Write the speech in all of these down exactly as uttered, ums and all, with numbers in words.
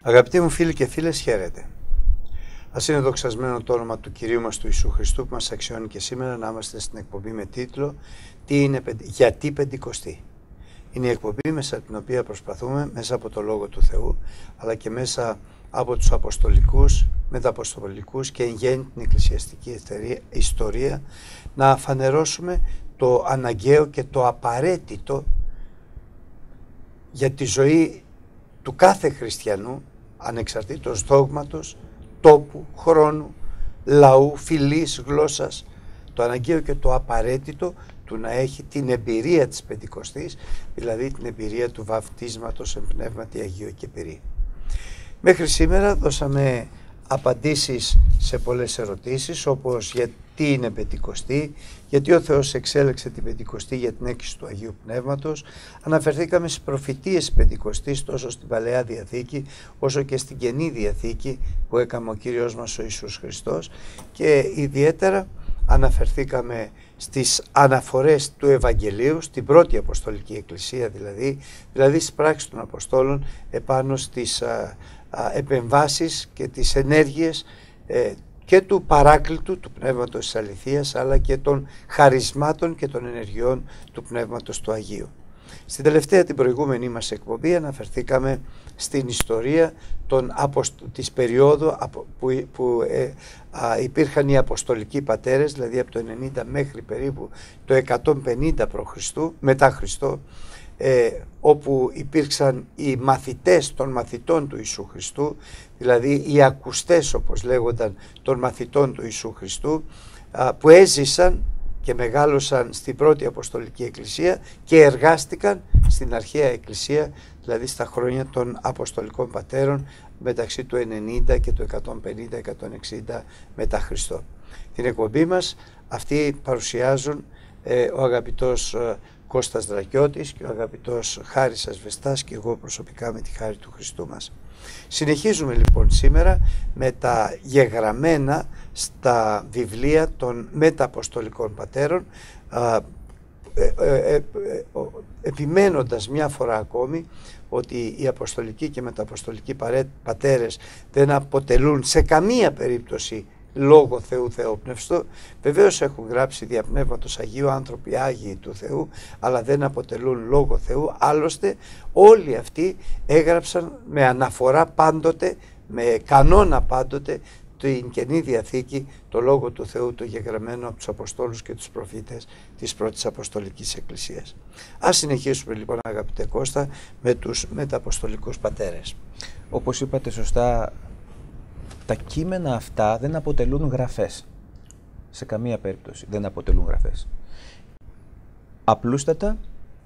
Αγαπητοί μου φίλοι και φίλες, χαίρετε. Ας είναι δοξασμένο το όνομα του Κυρίου μας του Ιησού Χριστού που μας αξιώνει και σήμερα να είμαστε στην εκπομπή με τίτλο Τι είναι, «Γιατί Πεντηκοστή». Είναι η εκπομπή μέσα την οποία προσπαθούμε μέσα από το Λόγο του Θεού αλλά και μέσα από τους Αποστολικούς, μεταποστολικούς και εν γέννη την εκκλησιαστική ιστορία να φανερώσουμε το αναγκαίο και το απαραίτητο για τη ζωή του κάθε χριστιανού ανεξαρτήτως δόγματος, τόπου, χρόνου, λαού, φυλής, γλώσσας, το αναγκαίο και το απαραίτητο του να έχει την εμπειρία της Πεντηκοστής, δηλαδή την εμπειρία του βαφτίσματος εν πνεύματι Αγίου και Πυρή. Μέχρι σήμερα δώσαμε απαντήσεις σε πολλές ερωτήσεις, όπως γιατί είναι Πεντηκοστή, γιατί ο Θεός εξέλεξε την Πεντηκοστή για την έκκληση του Αγίου Πνεύματος. Αναφερθήκαμε στις προφητείες Πεντηκοστής τόσο στην Παλαιά Διαθήκη όσο και στην Καινή Διαθήκη που έκαμε ο Κύριος μας ο Ιησούς Χριστός, και ιδιαίτερα αναφερθήκαμε στις αναφορές του Ευαγγελίου, στην πρώτη Αποστολική Εκκλησία δηλαδή, δηλαδή στις πράξεις των Αποστόλων επάνω στις α, α, επεμβάσεις και τις ενέργειες ε, και του Παράκλητου, του Πνεύματος της Αληθείας, αλλά και των χαρισμάτων και των ενεργειών του Πνεύματος του Αγίου. Στην τελευταία, την προηγούμενη μας εκπομπή, αναφερθήκαμε στην ιστορία των αποσ... της περίοδου που, που ε, α, υπήρχαν οι Αποστολικοί Πατέρες, δηλαδή από το ενενήντα μέχρι περίπου το εκατόν πενήντα π.Χ. μετά Χριστό, ε, όπου υπήρξαν οι μαθητές των μαθητών του Ιησού Χριστού, δηλαδή οι ακουστές όπως λέγονταν των μαθητών του Ιησού Χριστού, α, που έζησαν και μεγάλωσαν στην πρώτη Αποστολική Εκκλησία και εργάστηκαν στην αρχαία Εκκλησία, δηλαδή στα χρόνια των Αποστολικών Πατέρων μεταξύ του ενενήντα και του εκατόν πενήντα εκατόν εξήντα μετά Χριστό. Την εκπομπή μας αυτή παρουσιάζουν ε, ο αγαπητός ε, Κώστας Δρακιώτης και ο αγαπητός Χάρης Ασβεστάς και εγώ προσωπικά με τη χάρη του Χριστού μας. Συνεχίζουμε λοιπόν σήμερα με τα γεγραμμένα στα βιβλία των μεταποστολικών πατέρων, ε, ε, ε, ε, επιμένοντας μια φορά ακόμη ότι οι αποστολικοί και μεταποστολικοί πατέρες δεν αποτελούν σε καμία περίπτωση Λόγο Θεού Θεόπνευστο. Βεβαίως έχουν γράψει δια Πνεύματος Αγίου άνθρωποι Άγιοι του Θεού, αλλά δεν αποτελούν Λόγο Θεού. Άλλωστε όλοι αυτοί έγραψαν με αναφορά πάντοτε, με κανόνα πάντοτε την Καινή Διαθήκη, το Λόγο του Θεού, το γεγραμμένο από τους Αποστόλους και τους προφήτες της πρώτης Αποστολικής Εκκλησίας. Ας συνεχίσουμε λοιπόν, αγαπητέ Κώστα, με τους μεταποστολικούς πατέρες. Όπως είπατε σωστά, τα κείμενα αυτά δεν αποτελούν γραφές. Σε καμία περίπτωση δεν αποτελούν γραφές. Απλούστατα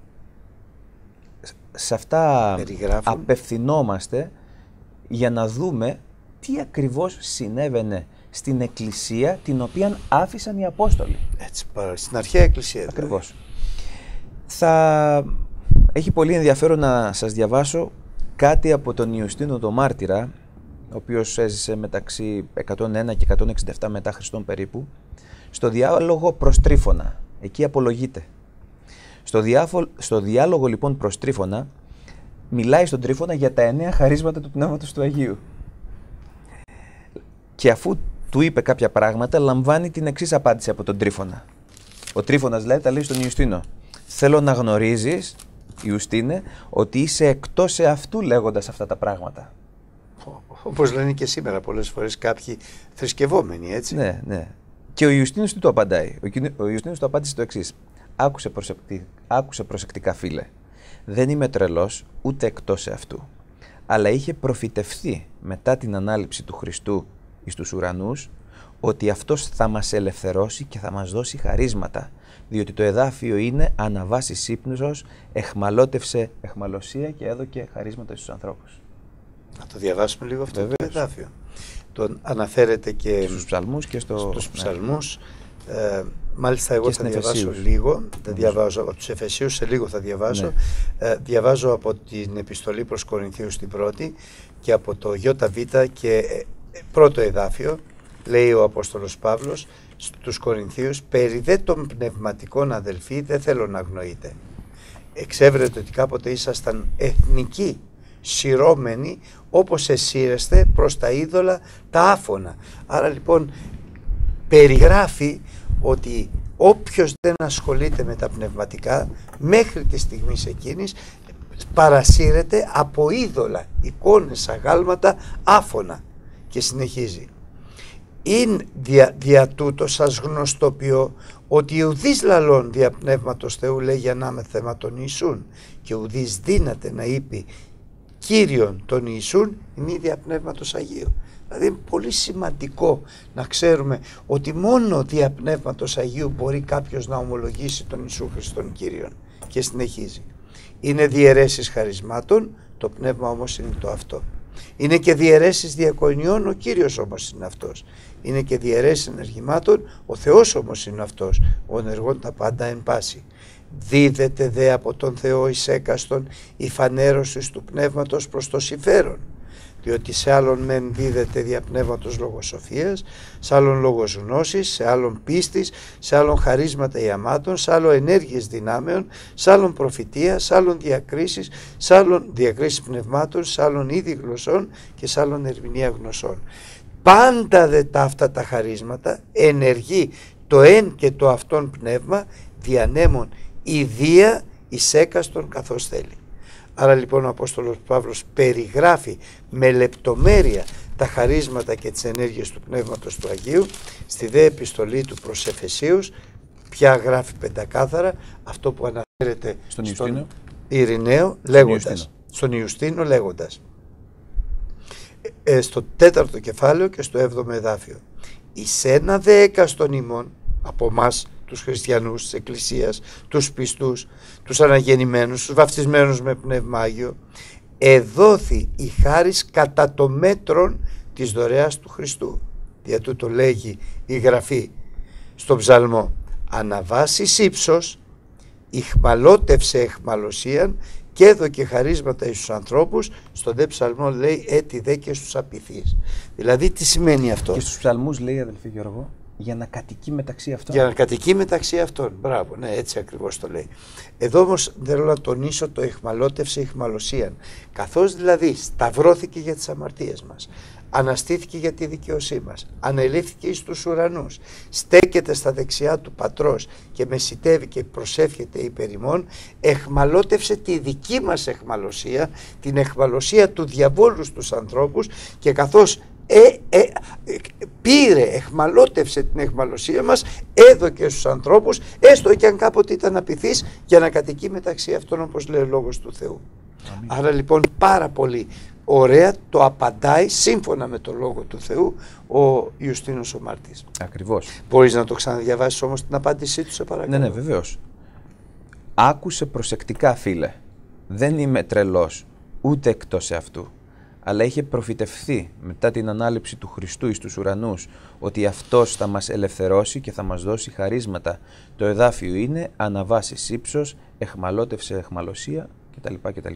σε αυτά περιγράφουν. Απευθυνόμαστε για να δούμε τι ακριβώς συνέβαινε στην Εκκλησία την οποία άφησαν οι Απόστολοι. Έτσι, στην αρχαία Εκκλησία. Ακριβώς. Δηλαδή. Θα έχει πολύ ενδιαφέρον να σας διαβάσω κάτι από τον Ιουστίνο τον Μάρτυρα, ο οποίος έζησε μεταξύ εκατόν ένα και εκατόν εξήντα επτά μετά Χριστόν περίπου, στο διάλογο προς Τρίφωνα. Εκεί απολογείται. Στο, διάφο... στο διάλογο λοιπόν προς Τρίφωνα μιλάει στον Τρίφωνα για τα εννέα χαρίσματα του Πνεύματος του Αγίου. Και αφού του είπε κάποια πράγματα, λαμβάνει την εξής απάντηση από τον Τρίφωνα. Ο Τρίφωνας λέει, τα λέει στον Ιουστίνο: θέλω να γνωρίζεις, Ιουστίνε, ότι είσαι εκτός εαυτού λέγοντας αυτά τα πράγματα. Όπως λένε και σήμερα πολλές φορές κάποιοι θρησκευόμενοι, έτσι. Ναι, ναι. Και ο Ιουστίνος τι του απαντάει? Ο Ιουστίνος του απάντησε το εξής: Άκουσε, προσεκτικά, άκουσε προσεκτικά, φίλε. Δεν είμαι τρελός ούτε εκτός εαυτού. Αλλά είχε προφητευθεί μετά την ανάληψη του Χριστού εις τους ουρανούς ότι αυτός θα μας ελευθερώσει και θα μας δώσει χαρίσματα, διότι το εδάφιο είναι αναβάσεις ύπνος, εχμαλώτευσε εχμαλωσία και έδωκε χαρίσματα στους ανθρώπους. Να το διαβάσουμε λίγο αυτό. Βεβαίως. Το εδάφιο. Τον αναφέρεται και στους ψαλμούς και στο... στους ψαλμούς. Ναι. Ε, μάλιστα εγώ θα διαβάσω λίγο, θα διαβάζω από τους Εφεσίους, σε λίγο θα διαβάσω. Ναι. Ε, διαβάζω από την επιστολή προς Κορινθίους την πρώτη και από το ΙΒ και ε, πρώτο εδάφιο, λέει ο Απόστολος Παύλος στους Κορινθίους: περί δε των πνευματικών, αδελφοί, δεν θέλω να αγνοείτε. Εξέβρετε ότι κάποτε ήσασταν εθνικοί σειρώμενοι όπως εσύρεστε προς τα είδωλα τα άφωνα. Άρα λοιπόν περιγράφει ότι όποιος δεν ασχολείται με τα πνευματικά μέχρι τη στιγμή εκείνης παρασύρεται από είδωλα, εικόνες, αγάλματα, άφωνα. Και συνεχίζει. «Ειν δια, δια τούτο σας γνωστοποιώ ότι ουδείς λαλών δια πνεύματος Θεού λέγει ανάμε θέμα των Ιησούν και ουδείς δύναται να είπε Κύριον των Ιησούν είναι δια πνεύματος Αγίου». Δηλαδή είναι πολύ σημαντικό να ξέρουμε ότι μόνο δια πνεύματος Αγίου μπορεί κάποιος να ομολογήσει τον Ιησού Χριστόν Κύριον. Και συνεχίζει. «Είναι διαιρέσεις χαρισμάτων, το πνεύμα όμως είναι το αυτό. Είναι και διαιρέσεις διακονιών, ο Κύριος όμως είναι αυτός. Είναι και διαιρέσεις ενεργημάτων, ο Θεός όμως είναι αυτός, ο ενεργών τα πάντα εν πάση. Δίδεται δε από τον Θεό εις έκαστον η φανέρωση του πνεύματος προς το συμφέρον. Διότι σε άλλον μεν δίδεται δια πνεύματος λόγος-σοφίας, σε άλλον λόγος γνώσης, σε άλλον πίστης, σε άλλον χαρίσματα ιαμάτων, σε άλλον ενέργειες δυνάμεων, σε άλλον προφητεία, σε άλλον διακρίσεις, σε άλλον διακρίσεις πνευμάτων, σε άλλον είδη γλωσσών και σε άλλον ερμηνεία γνωσών. Πάντα δε τα αυτά τα χαρίσματα ενεργεί το εν και το αυτόν πνεύμα διανέμων ιδία εις έκαστον καθώς θέλει». Άρα λοιπόν ο Απόστολος Παύλος περιγράφει με λεπτομέρεια τα χαρίσματα και τις ενέργειες του Πνεύματος του Αγίου στη δε επιστολή του προς Εφεσίους, πια γράφει πεντακάθαρα αυτό που αναφέρεται στον, στον Ειρηναίο λέγοντας, στον Ιουστίνο λέγοντας ε, στο τέταρτο κεφάλαιο και στο έβδομο εδάφιο «Εις ένα δε έκαστον ημών από εμάς τους χριστιανούς της Εκκλησίας, τους πιστούς, τους αναγεννημένους, τους βαφτισμένους με Πνεύμα Άγιο, εδόθη η χάρις κατά το μέτρον της δωρεάς του Χριστού». Δια τούτο λέγει η Γραφή στον Ψαλμό «Αναβάσεις ύψος, ηχμαλώτευσε εχμαλωσίαν και έδωκε χαρίσματα εις τους ανθρώπους». Στον δε Ψαλμό λέει «έτι δε και στους απειθείς». Δηλαδή τι σημαίνει αυτό? Και στους Ψαλμούς λέει, αδελφέ Γιώργο, για να κατοικεί μεταξύ αυτών. Για να κατοικεί μεταξύ αυτών. Μπράβο, ναι, έτσι ακριβώς το λέει. Εδώ όμως θέλω να τονίσω το εχμαλώτευσε εχμαλωσίαν. Καθώς δηλαδή σταυρώθηκε για τις αμαρτίες μας, αναστήθηκε για τη δικαιοσύνη μας, ανελήφθηκε εις τους ουρανούς, στέκεται στα δεξιά του Πατρός και μεσητεύει και προσεύχεται υπέρ ημών, εχμαλώτευσε τη δική μας εχμαλωσία, την εχμαλωσία του διαβόλου στους ανθρώπους, και καθώς Ε, ε, ε, πήρε, εχμαλώτευσε την εχμαλωσία μας, έδωκε στους ανθρώπους, έστω και αν κάποτε ήταν απειθείς, για να κατοικεί μεταξύ αυτών, όπως λέει ο Λόγος του Θεού. Αμήν. Άρα λοιπόν πάρα πολύ ωραία το απαντάει σύμφωνα με το Λόγο του Θεού ο Ιουστίνος ο Μάρτης. Ακριβώς. Μπορείς να το ξαναδιαβάσεις όμως την απάντησή του, σε παρακαλώ? Ναι, ναι, βεβαίως. «Άκουσε προσεκτικά, φίλε. Δεν είμαι τρελός, ούτε εκτός αυτού. Αλλά είχε προφητευθεί μετά την ανάληψη του Χριστού εις τους ουρανούς ότι αυτός θα μας ελευθερώσει και θα μας δώσει χαρίσματα. Το εδάφιο είναι αναβάσεις ύψος, εχμαλώτευσε εχμαλωσία κτλ. κτλ.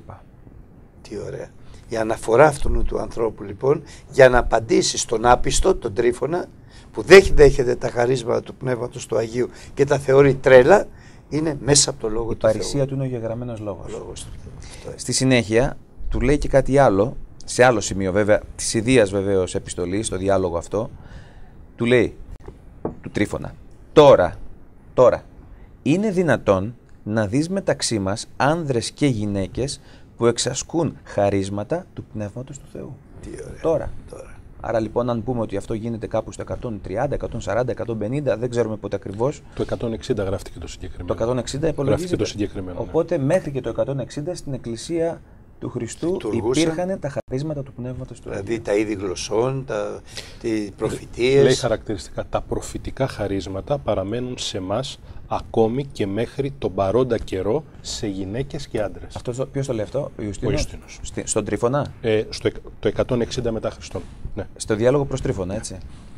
Τι ωραία. Η αναφορά αυτού του ανθρώπου λοιπόν για να απαντήσει στον άπιστο, τον Τρίφωνα, που δεν δέχεται τα χαρίσματα του Πνεύματος του Αγίου και τα θεωρεί τρέλα, είναι μέσα από το Λόγο η του Θεού. Η παρησία του είναι ο γεγραμμένος λόγος. λόγος. Στη συνέχεια του λέει και κάτι άλλο, σε άλλο σημείο βέβαια, της ιδίας βεβαίως επιστολής, στο διάλογο αυτό, του λέει, του Τρίφωνα, τώρα, τώρα, είναι δυνατόν να δεις μεταξύ μας άνδρες και γυναίκες που εξασκούν χαρίσματα του Πνεύματος του Θεού. Τι ωραία. Τώρα. τώρα. Άρα λοιπόν, αν πούμε ότι αυτό γίνεται κάπου στο εκατόν τριάντα, εκατόν σαράντα, εκατόν πενήντα, δεν ξέρουμε πότε ακριβώς. Το εκατόν εξήντα γράφτηκε το συγκεκριμένο. Το εκατόν εξήντα υπολογίζεται. Το συγκεκριμένο, ναι. Οπότε μέχρι και το εκατόν εξήντα στην Εκκλησία του Χριστού υπήρχαν τα χαρίσματα του Πνεύματος του Αγίου. Δηλαδή τα είδη γλωσσών, τα προφητείες. Λέει χαρακτηριστικά, τα προφητικά χαρίσματα παραμένουν σε εμάς ακόμη και μέχρι τον παρόντα καιρό σε γυναίκες και άντρες. Αυτό, ποιος το λέει αυτό, ο Ιουστίνος? Ο Ιουστίνος. Στη, στον Τρίφωνα. Ε, στο, το εκατόν εξήντα μετά Χριστόν. Ναι. Στο διάλογο προς Τρίφωνα, έτσι.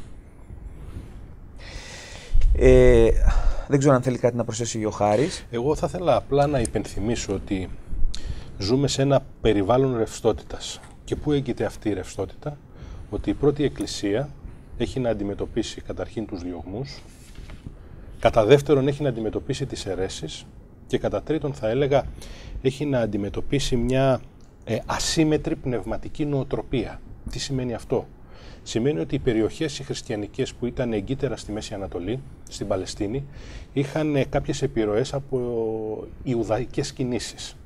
Ε, δεν ξέρω αν θέλει κάτι να προσθέσει ο Χάρης. Εγώ θα ήθελα απλά να υπενθυμίσω ότι ζούμε σε ένα περιβάλλον ρευστότητας. Και πού έγκυται αυτή η ρευστότητα? Ότι η πρώτη Εκκλησία έχει να αντιμετωπίσει καταρχήν τους διωγμούς, κατά δεύτερον έχει να αντιμετωπίσει τις αιρέσεις και κατά τρίτον θα έλεγα έχει να αντιμετωπίσει μια ε, ασύμετρη πνευματική νοοτροπία. Τι σημαίνει αυτό? Σημαίνει ότι οι περιοχές οι χριστιανικές που ήταν εγκύτερα στη Μέση Ανατολή, στην Παλαιστίνη, είχαν ε, κάποιες επιρροές από ιουδαϊκές κινήσεις.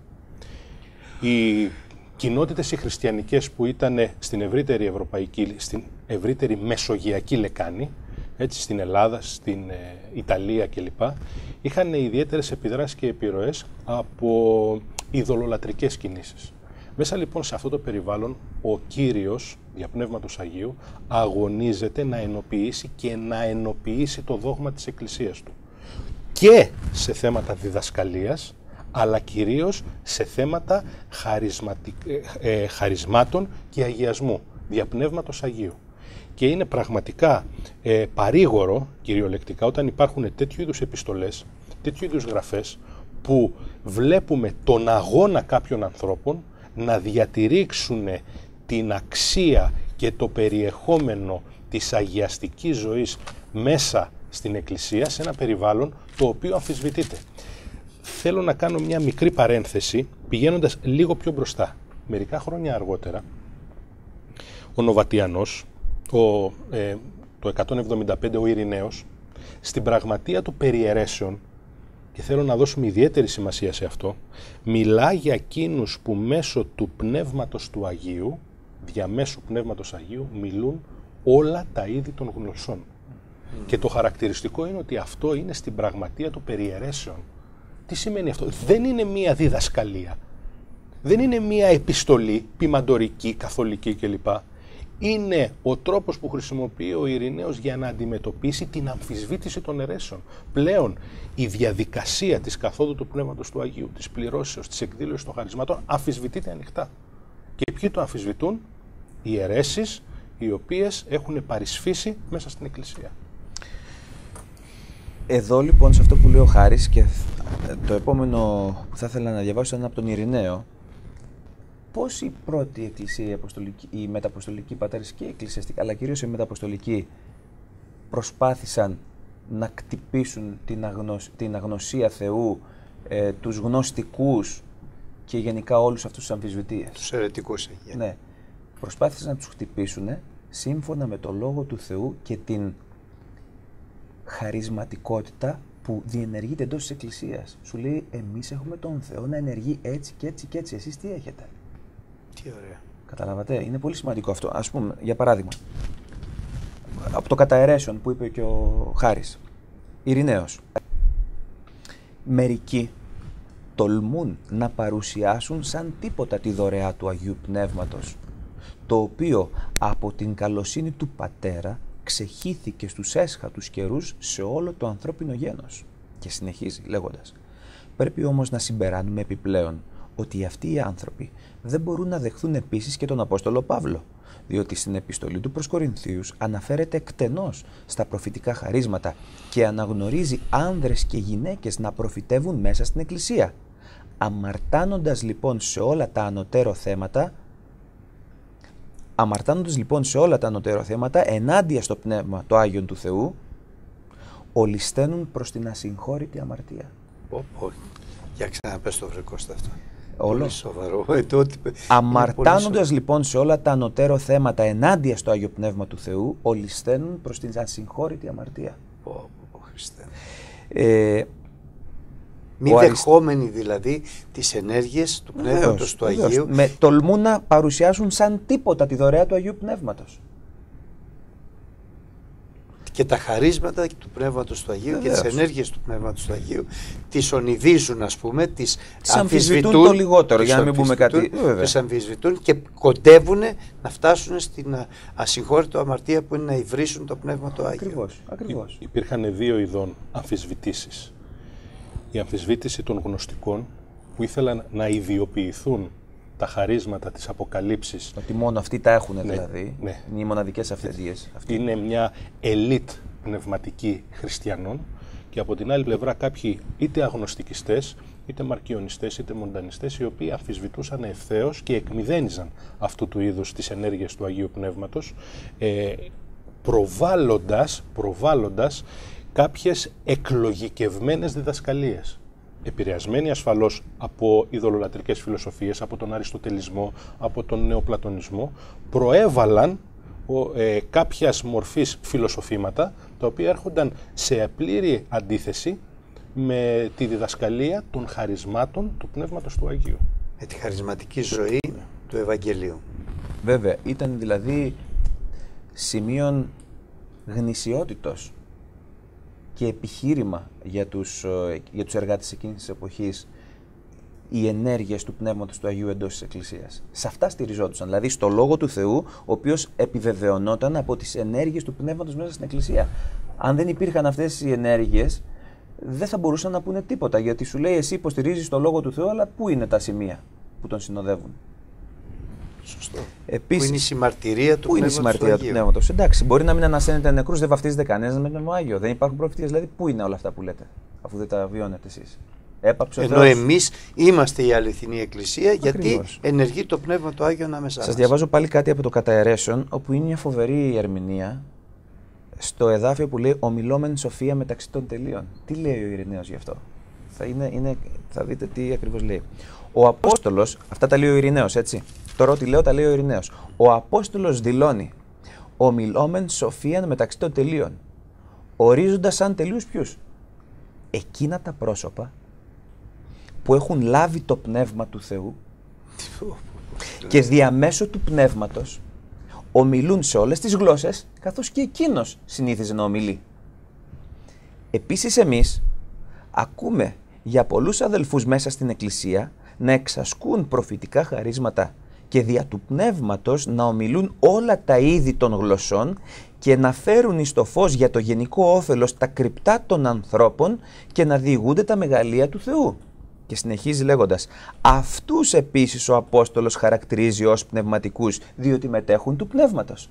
Οι κοινότητες οι χριστιανικές που ήταν στην ευρύτερη ευρωπαϊκή, στην ευρύτερη μεσογειακή λεκάνη, έτσι, στην Ελλάδα, στην ε, Ιταλία κλπ, είχαν ιδιαίτερες επιδράσεις και επιρροές από ειδωλολατρικές κινήσεις. Μέσα λοιπόν σε αυτό το περιβάλλον ο Κύριος, δια Πνεύματος Αγίου, αγωνίζεται να ενοποιήσει και να ενοποιήσει το δόγμα της Εκκλησίας του. Και σε θέματα διδασκαλίας, αλλά κυρίως σε θέματα χαρισματικ... ε, χαρισμάτων και αγιασμού, δια Πνεύματος Αγίου. Και είναι πραγματικά ε, παρήγορο, κυριολεκτικά, όταν υπάρχουν τέτοιου είδους επιστολές, τέτοιου είδους γραφές, που βλέπουμε τον αγώνα κάποιων ανθρώπων να διατηρήξουν την αξία και το περιεχόμενο της αγιαστικής ζωής μέσα στην Εκκλησία, σε ένα περιβάλλον το οποίο αμφισβητείται. Θέλω να κάνω μια μικρή παρένθεση, πηγαίνοντας λίγο πιο μπροστά. Μερικά χρόνια αργότερα, ο Νοβατιανός, ο, ε, το εκατόν εβδομήντα πέντε ο Ειρηναίος, στην πραγματεία του περιαιρέσεων, και θέλω να δώσουμε ιδιαίτερη σημασία σε αυτό, μιλά για εκείνους που μέσω του Πνεύματος του Αγίου, διαμέσου Πνεύματος Αγίου, μιλούν όλα τα είδη των γλωσσών. Mm. Και το χαρακτηριστικό είναι ότι αυτό είναι στην πραγματεία του περιαιρέσεων. Τι σημαίνει αυτό? Δεν είναι μία διδασκαλία, δεν είναι μία επιστολή ποιμαντορική, καθολική κλπ. Είναι ο τρόπος που χρησιμοποιεί ο Ειρηναίος για να αντιμετωπίσει την αμφισβήτηση των αιρέσεων. Πλέον η διαδικασία της καθόδου του Πνεύματος του Αγίου, της πληρώσεως, της εκδήλωσης των χαρισμάτων αμφισβητείται ανοιχτά. Και ποιοι το αμφισβητούν? Οι αιρέσεις, οι οποίες έχουν παρισφύσει μέσα στην Εκκλησία. Εδώ λοιπόν σε αυτό που λέει ο Χάρης, και το επόμενο που θα ήθελα να διαβάσω είναι από τον Ειρηναίο, πώς η πρώτη εκκλησία, η, αποστολική, η μεταποστολική πατέρες και η εκκλησιαστική, αλλά κυρίως η μεταποστολική, προσπάθησαν να κτυπήσουν την, αγνωσ, την αγνωσία Θεού, ε, τους γνωστικούς και γενικά όλους αυτούς τους αμφισβητείες. Τους αιρετικούς. Ναι. Προσπάθησαν να τους χτυπήσουν σύμφωνα με το Λόγο του Θεού και την χαρισματικότητα που διενεργείται εντός της Εκκλησίας. Σου λέει, εμείς έχουμε τον Θεό να ενεργεί έτσι και έτσι και έτσι. Εσείς τι έχετε? Τι ωραία. Καταλάβατε, είναι πολύ σημαντικό αυτό. Ας πούμε, για παράδειγμα, από το κατααιρέσεων που είπε και ο Χάρης, Ειρηναίος. Μερικοί τολμούν να παρουσιάσουν σαν τίποτα τη δωρεά του Αγίου Πνεύματος, το οποίο από την καλοσύνη του Πατέρα ξεχύθηκε στους έσχατους καιρούς σε όλο το ανθρώπινο γένος. Και συνεχίζει λέγοντας, πρέπει όμως να συμπεράνουμε επιπλέον ότι αυτοί οι άνθρωποι δεν μπορούν να δεχθούν επίσης και τον Απόστολο Παύλο, διότι στην επιστολή του προς Κορινθίους αναφέρεται εκτενώς στα προφητικά χαρίσματα και αναγνωρίζει άνδρες και γυναίκες να προφητεύουν μέσα στην Εκκλησία. Αμαρτάνοντας λοιπόν σε όλα τα ανωτέρω θέματα, αμαρτάνοντας λοιπόν σε όλα τα ανωτέρω θέματα ενάντια στο Πνεύμα το Άγιον του Θεού, ολισθαίνουν προς την ασυγχώρητη αμαρτία. Πω, πω. Για ξαναπες το βρεκό στο αυτό. Όλο. Πολύ σοβαρό. Ε, τότε... Αμαρτάνοντας λοιπόν σε όλα τα ανωτέρω θέματα ενάντια στο Άγιο Πνεύμα του Θεού, ολισθαίνουν προς την ασυγχώρητη αμαρτία. Πω, πω, πω, Χριστέ. Ε, Μη δεχόμενοι αρισ... δηλαδή τις ενέργειες του Πνεύματος του Αγίου. Βεβαίως. Με τολμούν να παρουσιάσουν σαν τίποτα τη δωρεά του Αγίου Πνεύματος. Και τα χαρίσματα του Πνεύματος του Αγίου. Βεβαίως. Και τις ενέργειες του Πνεύματος του Αγίου τις ονειδίζουν, ας πούμε, τις, τις αμφισβητούν το λιγότερο, για να μην πούμε κάτι. Τις αμφισβητούν και κοντεύουν να φτάσουν στην ασυγχώρητη αμαρτία που είναι να υβρίσουν το Πνεύμα του Αγίου. Ακριβώς, ακριβώς. Υ, υπήρχαν δύο ειδών αμφισβητήσεις. Η αμφισβήτηση των γνωστικών που ήθελαν να ιδιοποιηθούν τα χαρίσματα της Αποκαλύψης. Ότι μόνο αυτοί τα έχουν, ναι, δηλαδή. Ναι. Είναι οι μοναδικές αυθεντίες. Είναι μια ελίτ πνευματική χριστιανών και από την άλλη πλευρά κάποιοι είτε αγνωστικιστές, είτε μαρκιονιστές, είτε μοντανιστές, οι οποίοι αμφισβητούσαν ευθέως και εκμηδένιζαν αυτού του είδους τις ενέργειες του Αγίου Πνεύματος, ε, προβάλλοντας, προβάλλοντας κάποιες εκλογικευμένες διδασκαλίες. επηρεασμένοι ασφαλώς από ειδωλολατρικές φιλοσοφίες, από τον αριστοτελισμό, από τον νεοπλατωνισμό, προέβαλαν ε, κάποιας μορφής φιλοσοφήματα, τα οποία έρχονταν σε πλήρη αντίθεση με τη διδασκαλία των χαρισμάτων του Πνεύματος του Αγίου. Με τη χαρισματική ζωή του Ευαγγελίου. Βέβαια, ήταν δηλαδή σημείων γνησιότητος και επιχείρημα για τους, για τους εργάτες εκείνης της εποχής οι ενέργειες του Πνεύματος του Αγίου εντός της Εκκλησίας. Σε αυτά στηριζόντουσαν, δηλαδή στο Λόγο του Θεού, ο οποίος επιβεβαιωνόταν από τις ενέργειες του Πνεύματος μέσα στην Εκκλησία. Αν δεν υπήρχαν αυτές οι ενέργειες, δεν θα μπορούσαν να πούνε τίποτα, γιατί σου λέει εσύ υποστηρίζεις το Λόγο του Θεού, αλλά πού είναι τα σημεία που τον συνοδεύουν. Σωστό. Επίσης, που είναι η συμμαρτυρία του Πού είναι η Πνεύματος συμμαρτία του του Αγίου. Πνεύματος. Εντάξει, μπορεί να μην ανασένετε νεκρούς, δεν βαφτίζετε κανένας με τον Άγιο. Δεν υπάρχουν προφητείες. Δηλαδή, πού είναι όλα αυτά που λέτε, αφού δεν τα βιώνετε εσείς. Έπαψε ο Ενώ Θεός. εμείς είμαστε η αληθινή Εκκλησία, Ακριβώς. γιατί ενεργεί το Πνεύμα του Άγιο ανάμεσά μας. Σας διαβάζω πάλι κάτι από το Κατααιρέσεων, όπου είναι μια φοβερή ερμηνεία στο εδάφιο που λέει «Ομιλόμεν σοφία μεταξύ των τελείων». Τι λέει ο Ειρηναίος γι' αυτό? Θα, είναι, είναι, θα δείτε τι ακριβώς λέει. Ο Απόστολος, αυτά τα λέει ο Ειρηναίος, έτσι. Τώρα ό,τι λέω τα λέει ο Ειρηναίος. Ο Απόστολος δηλώνει «Ομιλόμεν σοφία μεταξύ των τελείων», ορίζοντας σαν τελείους ποιους? Εκείνα τα πρόσωπα που έχουν λάβει το Πνεύμα του Θεού και διαμέσου του Πνεύματος ομιλούν σε όλες τις γλώσσες, καθώς και εκείνος συνήθιζε να ομιλεί. Επίσης εμείς ακούμε για πολλούς αδελφούς μέσα στην Εκκλησία να εξασκούν προφητικά χαρίσματα και δια του Πνεύματος να ομιλούν όλα τα είδη των γλωσσών και να φέρουν εις το φως για το γενικό όφελος τα κρυπτά των ανθρώπων και να διηγούνται τα μεγαλεία του Θεού. Και συνεχίζει λέγοντας, αυτούς επίσης ο Απόστολος χαρακτηρίζει ως πνευματικούς, διότι μετέχουν του Πνεύματος.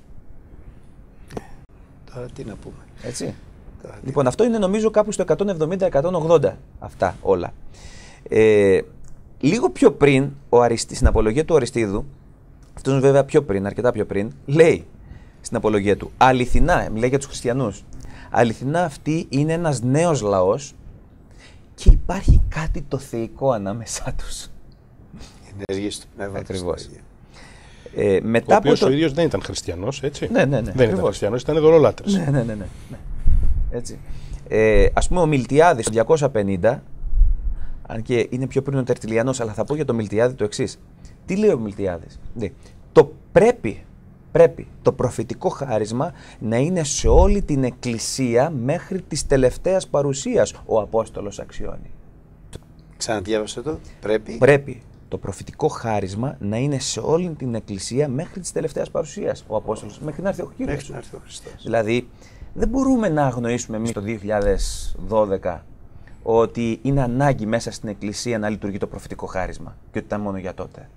Τώρα τι να πούμε. Έτσι. Τώρα, τι... Λοιπόν, αυτό είναι νομίζω κάπου στο εκατόν εβδομήντα με εκατόν ογδόντα αυτά όλα. Ε, λίγο πιο πριν, ο Αριστ... στην απολογία του Αριστίδου, αυτός βέβαια πιο πριν, αρκετά πιο πριν, λέει στην απολογία του, αληθινά, μιλάει για τους χριστιανούς, αληθινά αυτή είναι ένας νέος λαός και υπάρχει κάτι το θεϊκό ανάμεσά τους. Ενέργειες του Πνεύματος. Ακριβώς. Ε, μετά ο οποίος από το... ο ίδιος δεν ήταν χριστιανός, έτσι. Ναι, ναι, ναι. Δεν ακριβώς. ήταν χριστιανός, ήταν ειδωλολάτρης. Ναι, ναι, ναι, ναι, ναι. Έτσι. Ε, ας πούμε ο Μιλτιάδης το διακόσια πενήντα, αν και είναι πιο πριν ο Τερτιλιανός, αλλά θα πω για το Μιλτιάδη το εξής. Τι λέει ο Μιλτιάδης? Ναι. Το πρέπει, πρέπει το προφητικό χάρισμα να είναι σε όλη την Εκκλησία μέχρι της τελευταίας παρουσίας ο Απόστολος αξιώνει. Ξαναδιάβασε το. Πρέπει. Πρέπει το προφητικό χάρισμα να είναι σε όλη την Εκκλησία μέχρι της τελευταίας παρουσίας ο Απόστολος, μέχρι να έρθει ο Κύριος. Μέχρι να έρθει ο Χριστός. Δηλαδή, δεν μπορούμε να αγνοήσουμε εμείς το δύο χιλιάδες δώδεκα ότι είναι ανάγκη μέσα στην Εκκλησία να λειτουργεί το προφητικό χάρισμα και ότι ήταν μόνο για τότε.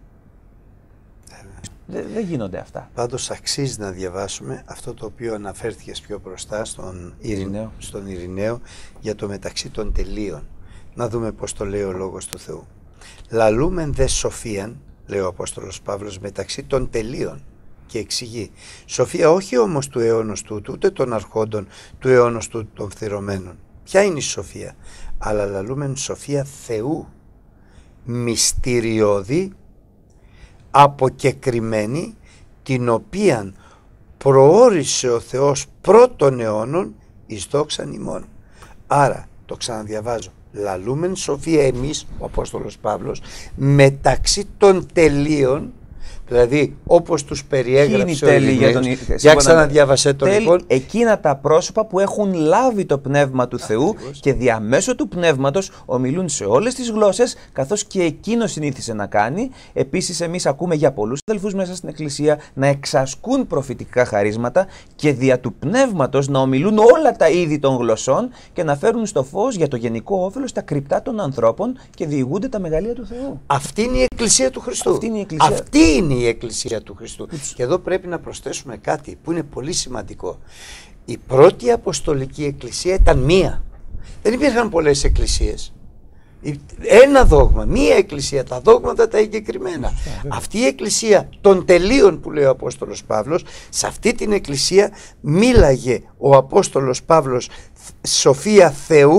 Δεν δε γίνονται αυτά. Πάντως αξίζει να διαβάσουμε αυτό το οποίο αναφέρθηκες πιο μπροστά στον Ειρηναίο, στον Ειρηναίο για το μεταξύ των τελείων. Να δούμε πώς το λέει ο Λόγος του Θεού. Λαλούμεν δε σοφίαν, λέει ο Απόστολος Παύλος, μεταξύ των τελείων, και εξηγεί. Σοφία όχι όμως του αιώνος τούτου, ούτε των αρχόντων του αιώνος τούτου των φθηρωμένων. Ποια είναι η σοφία? Αλλά λαλούμεν σοφία Θεού, μυστηριώδη, αποκεκριμένη, την οποίαν προόρισε ο Θεός πρώτων αιώνων εις δόξαν ημών. Άρα, το ξαναδιαβάζω, λαλούμεν σοφία εμείς, ο Απόστολος Παύλος, μεταξύ των τελείων, δηλαδή όπως τους περιέγραψε ο Ειρηναίος. Για ξαναδιάβασέ το λοιπόν. Εκείνα τα πρόσωπα που έχουν λάβει το Πνεύμα του Θεού Ακριβώς. και διαμέσου του Πνεύματος ομιλούν σε όλες τις γλώσσες, καθώς και εκείνο συνήθισε να κάνει. Επίσης εμείς ακούμε για πολλούς αδελφούς μέσα στην Εκκλησία να εξασκούν προφητικά χαρίσματα και δια του Πνεύματος να ομιλούν όλα τα είδη των γλωσσών και να φέρουν στο φως για το γενικό όφελος τα κρυπτά των ανθρώπων και διηγούνται τα μεγαλεία του Θεού. Αυτή είναι η Εκκλησία του Χριστού. Αυτή είναι η Εκκλησία. Αυτή είναι η Εκκλησία του Χριστού. Και εδώ πρέπει να προσθέσουμε κάτι που είναι πολύ σημαντικό. Η πρώτη Αποστολική Εκκλησία ήταν μία. Δεν υπήρχαν πολλές εκκλησίες. Ένα δόγμα, μία εκκλησία, τα δόγματα τα εγκεκριμένα. Αυτή η εκκλησία των τελείων που λέει ο Απόστολος Παύλος, σε αυτή την εκκλησία μίλαγε ο Απόστολος Παύλος σοφία Θεού,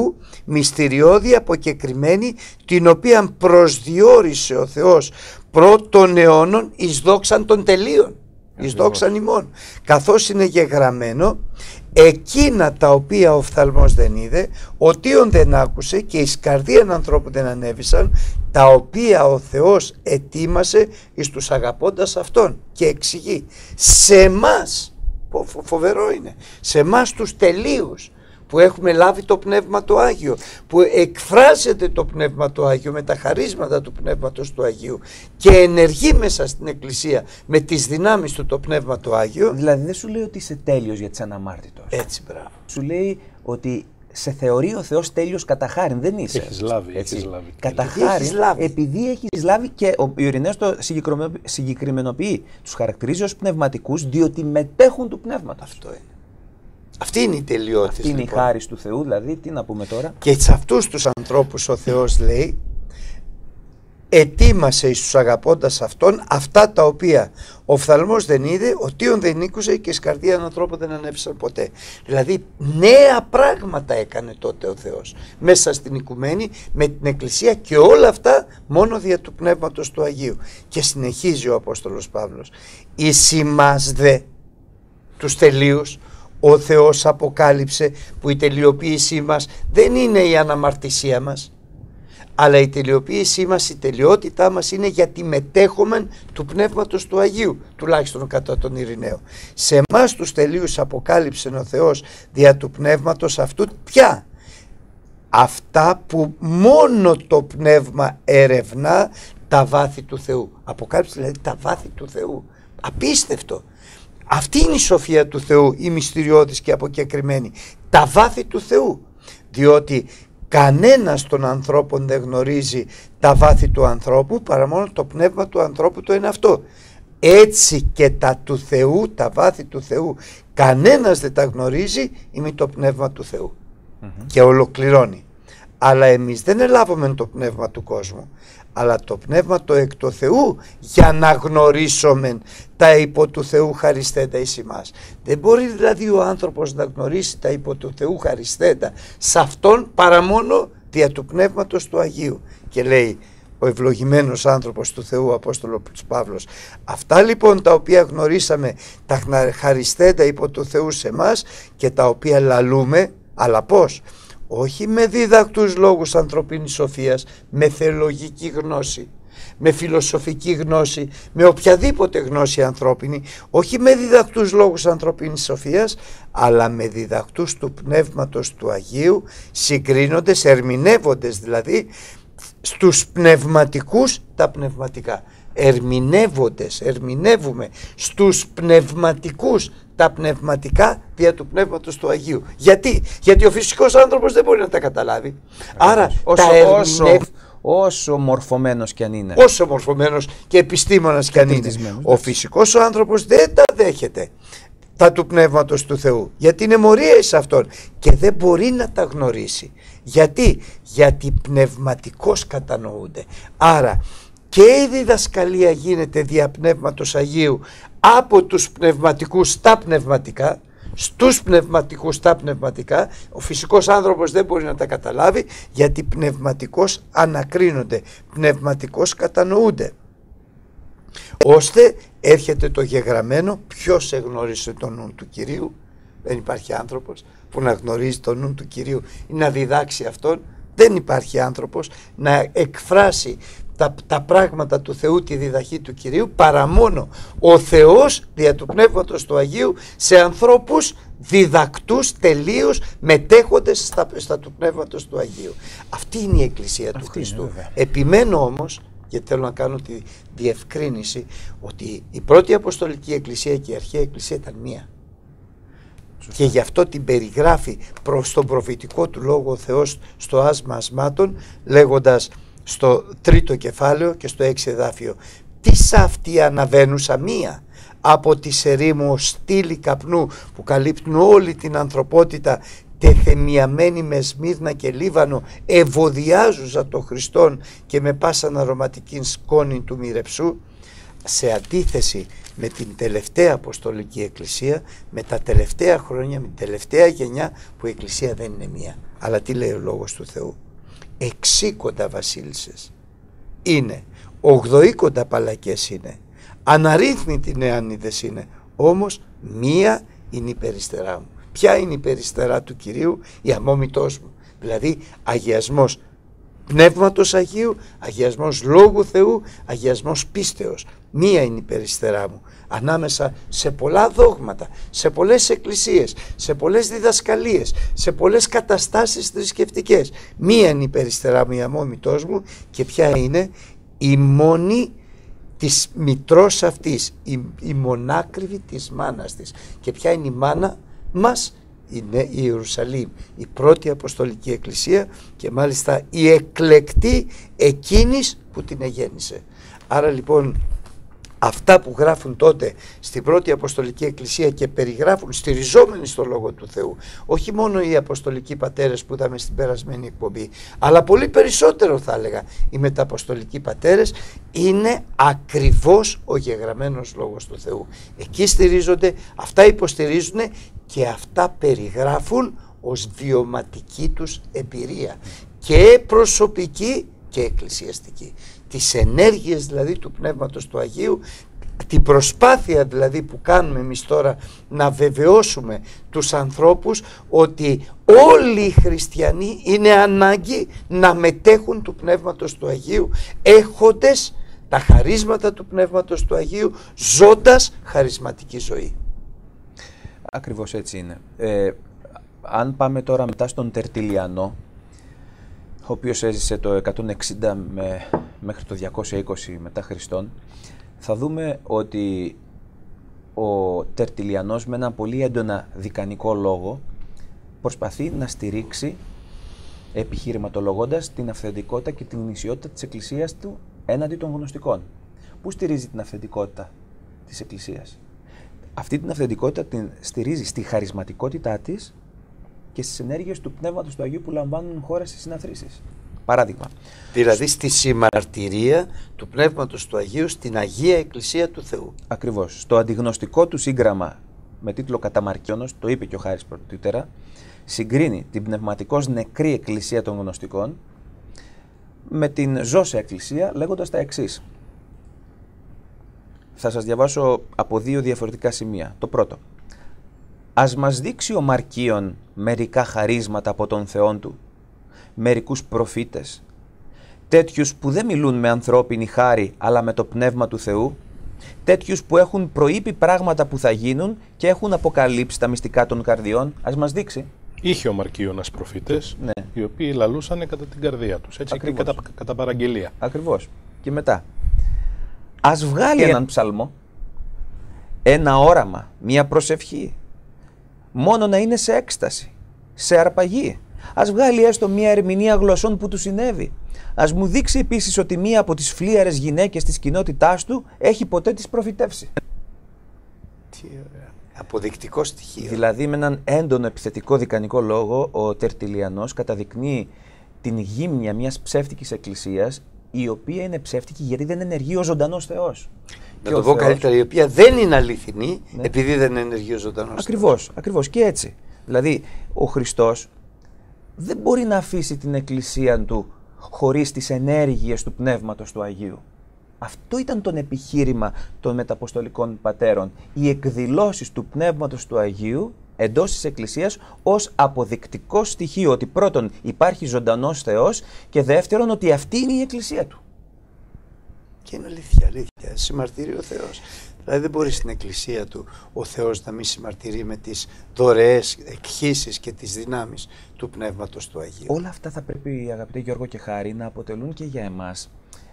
μυστηριώδη αποκεκριμένη, την οποία προσδιορίσε ο Θεός πρώτων αιώνων εις δόξαν των τελείων, εις δόξαν ημών, καθώς είναι γεγραμμένο, εκείνα τα οποία ο οφθαλμός δεν είδε, ο Τίον δεν άκουσε και εις καρδίαν ανθρώπου δεν ανέβησαν, τα οποία ο Θεός ετοίμασε εις τους αγαπώντας Αυτόν. Και εξηγεί σε εμάς, φο, φοβερό είναι, σε εμάς τους τελείους, που έχουμε λάβει το Πνεύμα το Άγιο, που εκφράζεται το Πνεύμα το Άγιο με τα χαρίσματα του Πνεύματος του Αγίου και ενεργεί μέσα στην Εκκλησία με τις δυνάμεις του το Πνεύμα το Άγιο. Δηλαδή δεν σου λέει ότι είσαι τέλειος γιατί είσαι αναμάρτητος. Έτσι, μπράβο. Σου λέει ότι σε θεωρεί ο Θεός τέλειος κατά χάριν, δεν είσαι. Έχεις λάβει, έχεις λάβει. Κατά χάριν, επειδή έχεις λάβει, και ο Ιερηναίος το συγκεκριμενοποιεί, τους χαρακτηρίζει ως πνευματικούς, διότι μετέχουν του Πνεύματος. Αυτό είναι. Αυτή είναι η τελειότητα. Αυτή είναι λοιπόν η χάρις του Θεού, δηλαδή, τι να πούμε τώρα. Και σε αυτούς τους ανθρώπους ο Θεός λέει, ετοίμασε εις τους αγαπώντας Αυτόν αυτά τα οποία ο οφθαλμός δεν είδε, ο Τίον δεν ήκουσε και εις καρδίαν ανθρώπου δεν ανέβησαν ποτέ. Δηλαδή νέα πράγματα έκανε τότε ο Θεός μέσα στην οικουμένη με την Εκκλησία, και όλα αυτά μόνο δια του Πνεύματος του Αγίου. Και συνεχίζει ο Απόστολος Παύλος, εις ημάς δε τους τελείους ο Θεός αποκάλυψε, που η τελειοποίησή μας δεν είναι η αναμαρτησία μας, αλλά η τελειοποίησή μας, η τελειότητά μας είναι γιατί μετέχομεν του Πνεύματος του Αγίου, τουλάχιστον κατά τον Ειρηναίο. Σε εμάς τους τελείους αποκάλυψε ο Θεός δια του Πνεύματος αυτού πια αυτά που μόνο το Πνεύμα ερευνά τα βάθη του Θεού. Αποκάλυψε δηλαδή τα βάθη του Θεού. Απίστευτο. Αυτή είναι η σοφία του Θεού, η μυστηριώδης και αποκεκριμένη. Τα βάθη του Θεού. Διότι κανένας των ανθρώπων δεν γνωρίζει τα βάθη του ανθρώπου παρά μόνο το πνεύμα του ανθρώπου το είναι αυτό. Έτσι και τα του Θεού, τα βάθη του Θεού, κανένας δεν τα γνωρίζει ημί το πνεύμα του Θεού. Mm-hmm. Και ολοκληρώνει. Αλλά εμείς δεν ελάβουμε το πνεύμα του κόσμου, αλλά το πνεύμα το εκ του Θεού, για να γνωρίσουμε τα υπό του Θεού χαριστέντα εις ημάς. Δεν μπορεί δηλαδή ο άνθρωπος να γνωρίσει τα υπό του Θεού χαριστέντα σε αυτόν παρά μόνο δια του πνεύματος του Αγίου. Και λέει ο ευλογημένος άνθρωπος του Θεού, Απόστολος Παύλος, αυτά λοιπόν τα οποία γνωρίσαμε, τα χαριστέντα υπό του Θεού σε εμάς και τα οποία λαλούμε, αλλά πώς? Όχι με δίδακτους λόγους ανθρωπίνης σοφίας, με θεολογική γνώση, με φιλοσοφική γνώση, με οποιαδήποτε γνώση ανθρώπινη, όχι με διδακτούς λόγους ανθρωπίνης σοφίας, αλλά με διδακτούς του Πνεύματος του Αγίου, συγκρίνοντες, ερμηνεύοντες δηλαδή στους πνευματικούς τα πνευματικά. Ερμηνεύοντες, ερμηνεύουμε στους πνευματικούς τα πνευματικά δια του Πνεύματος του Αγίου. Γιατί? Γιατί ο φυσικός άνθρωπος δεν μπορεί να τα καταλάβει. Άρα όσο, τα ερμηνεύει. Όσο μορφωμένος κι αν είναι. Όσο μορφωμένος και επιστήμονας κι αν είναι. Ο φυσικός ο άνθρωπος δεν τα δέχεται τα του Πνεύματος του Θεού. Γιατί είναι μορία εις αυτόν και δεν μπορεί να τα γνωρίσει. Γιατί? Γιατί πνευματικώς κατανοούνται. Άρα και η διδασκαλία γίνεται δια Πνεύματος Αγίου από τους πνευματικούς στα πνευματικά, στους πνευματικούς στα πνευματικά. Ο φυσικός άνθρωπος δεν μπορεί να τα καταλάβει, γιατί πνευματικώς ανακρίνονται, πνευματικώς κατανοούνται. Ώστε έρχεται το γεγραμμένο, ποιος εγνώρισε τον νου του Κυρίου? Δεν υπάρχει άνθρωπος που να γνωρίζει τον νου του Κυρίου ή να διδάξει αυτόν. Δεν υπάρχει άνθρωπος να εκφράσει τα, τα πράγματα του Θεού, τη διδαχή του Κυρίου, παρά μόνο ο Θεός δια του Πνεύματος του Αγίου σε ανθρώπους διδακτούς τελείως, μετέχοντες στα, στα του Πνεύματος του Αγίου. Αυτή είναι η Εκκλησία Αυτή του Χριστού. Είναι, Επιμένω όμως, γιατί θέλω να κάνω τη διευκρίνηση, ότι η πρώτη Αποστολική Εκκλησία και η αρχαία Εκκλησία ήταν μία. Και γι' αυτό την περιγράφει προς τον προφητικό του λόγο ο Θεός στο άσμα ασμάτων, λέγοντας στο τρίτο κεφάλαιο και στο έξι εδάφιο, τι σ' αυτή αναβαίνουσα μία από τη ερήμου στήλη καπνού που καλύπτουν όλη την ανθρωπότητα, τεθεμιαμένη με Σμύρνα και Λίβανο, ευωδιάζουσα το Χριστόν και με πάσαν αρωματικήν σκόνη του μυρεψού. Σε αντίθεση με την τελευταία Αποστολική Εκκλησία, με τα τελευταία χρόνια, με την τελευταία γενιά που η Εκκλησία δεν είναι μία. Αλλά τι λέει ο Λόγος του Θεού? Εξήκοντα βασίλισσες είναι, ογδοήκοντα παλακές είναι, αναρρύθμιτοι νεάνιδες είναι, όμως μία είναι η περιστερά μου. Ποια είναι η περιστερά του Κυρίου? Η αμόμητός μου. Δηλαδή αγιασμός Πνεύματος Αγίου, αγιασμός Λόγου Θεού, αγιασμός πίστεως. Μία είναι η περιστερά μου. Ανάμεσα σε πολλά δόγματα, σε πολλές εκκλησίες, σε πολλές διδασκαλίες, σε πολλές καταστάσεις θρησκευτικές. Μία είναι η περιστερά μου, η αμόμητός μου, και ποια είναι? Η μόνη της μητρός αυτής, η, η μονάκριβη της μάνας της. Και ποια είναι η μάνα μας? Είναι η Ιερουσαλήμ, η πρώτη Αποστολική Εκκλησία, και μάλιστα η εκλεκτή εκείνης που την εγέννησε. Άρα λοιπόν αυτά που γράφουν τότε στην πρώτη Αποστολική Εκκλησία και περιγράφουν στηριζόμενοι στο Λόγο του Θεού, όχι μόνο οι Αποστολικοί πατέρες που είδαμε στην περασμένη εκπομπή, αλλά πολύ περισσότερο θα έλεγα οι μεταποστολικοί πατέρες, είναι ακριβώς ο γεγραμμένος Λόγος του Θεού. Εκεί στηρίζονται, αυτά υποστηρίζουν και αυτά περιγράφουν ως βιωματική τους εμπειρία, και προσωπική και εκκλησιαστική. Τις ενέργειες δηλαδή του Πνεύματος του Αγίου, την προσπάθεια δηλαδή που κάνουμε εμείς τώρα να βεβαιώσουμε τους ανθρώπους ότι όλοι οι χριστιανοί είναι ανάγκη να μετέχουν του Πνεύματος του Αγίου, έχοντες τα χαρίσματα του Πνεύματος του Αγίου, ζώντας χαρισματική ζωή. Ακριβώς έτσι είναι. Ε, αν πάμε τώρα μετά στον Τερτιλιανό, ο οποίος έζησε το εκατόν εξήντα με, μέχρι το διακόσια είκοσι μετά Χριστόν, θα δούμε ότι ο Τερτιλιανός με ένα πολύ έντονα δικανικό λόγο προσπαθεί να στηρίξει, επιχειρηματολογώντας, την αυθεντικότητα και την γνησιότητα της Εκκλησίας του έναντι των γνωστικών. Πού στηρίζει την αυθεντικότητα της Εκκλησίας? Αυτή την αυθεντικότητα την στηρίζει στη χαρισματικότητά της και στις ενέργειες του Πνεύματος του Αγίου που λαμβάνουν χώρα στις συναθρήσεις. Παράδειγμα. Δηλαδή στη συμμαρτυρία του Πνεύματος του Αγίου στην Αγία Εκκλησία του Θεού. Ακριβώς. Στο αντιγνωστικό του σύγγραμμα με τίτλο Καταμαρκιώνος, το είπε και ο Χάρης πρωτήτερα, συγκρίνει την πνευματικώς νεκρή Εκκλησία των γνωστικών με την ζώσα Εκκλησία, λέγοντας τα εξής. Θα σας διαβάσω από δύο διαφορετικά σημεία. Το πρώτο. Ας μας δείξει ο Μαρκίων μερικά χαρίσματα από τον Θεόν του, μερικούς προφήτες, τέτοιους που δεν μιλούν με ανθρώπινη χάρη αλλά με το Πνεύμα του Θεού, τέτοιους που έχουν προείπει πράγματα που θα γίνουν και έχουν αποκαλύψει τα μυστικά των καρδιών. Ας μας δείξει. Είχε ο Μαρκίωνας προφήτες, ναι, οι οποίοι λαλούσαν κατά την καρδία τους, έτσι, και κατά, κατά παραγγελία. Ακριβώς. Και μετά, ας βγάλει έναν ψαλμό, ένα όραμα, μία προσευχή, μόνο να είναι σε έκσταση, σε αρπαγή. Ας βγάλει έστω μία ερμηνεία γλωσσών που του συνέβη. Ας μου δείξει επίσης ότι μία από τις φλίαρες γυναίκες της κοινότητάς του έχει ποτέ τις προφητεύσει. Τι ωραία. Αποδεικτικό στοιχείο. Δηλαδή με έναν έντονο επιθετικό δικανικό λόγο ο Τερτιλιανός καταδεικνύει την γύμνια μιας ψεύτικης εκκλησίας, η οποία είναι ψεύτικη γιατί δεν ενεργεί ο ζωντανός Θεός. Να το πω Θεός... καλύτερα, η οποία δεν είναι αληθινή, ναι, επειδή δεν ενεργεί ο ζωντανός ακριβώς, Θεός. Ακριβώς και έτσι. Δηλαδή ο Χριστός δεν μπορεί να αφήσει την εκκλησία του χωρίς τις ενέργειες του Πνεύματος του Αγίου. Αυτό ήταν το επιχείρημα των μεταποστολικών πατέρων. Οι εκδηλώσεις του Πνεύματος του Αγίου εντός της Εκκλησίας ως αποδεικτικό στοιχείο ότι πρώτον υπάρχει ζωντανός Θεός και δεύτερον ότι αυτή είναι η Εκκλησία του. Και είναι αλήθεια, αλήθεια. Συμμαρτυρεί ο Θεός. Δηλαδή δεν μπορεί στην Εκκλησία του ο Θεός να μην συμμαρτυρεί με τις δωρεές εκχύσεις και τις δυνάμεις του Πνεύματος του Αγίου. Όλα αυτά θα πρέπει, αγαπητέ Γιώργο και Χάρη, να αποτελούν και για εμάς,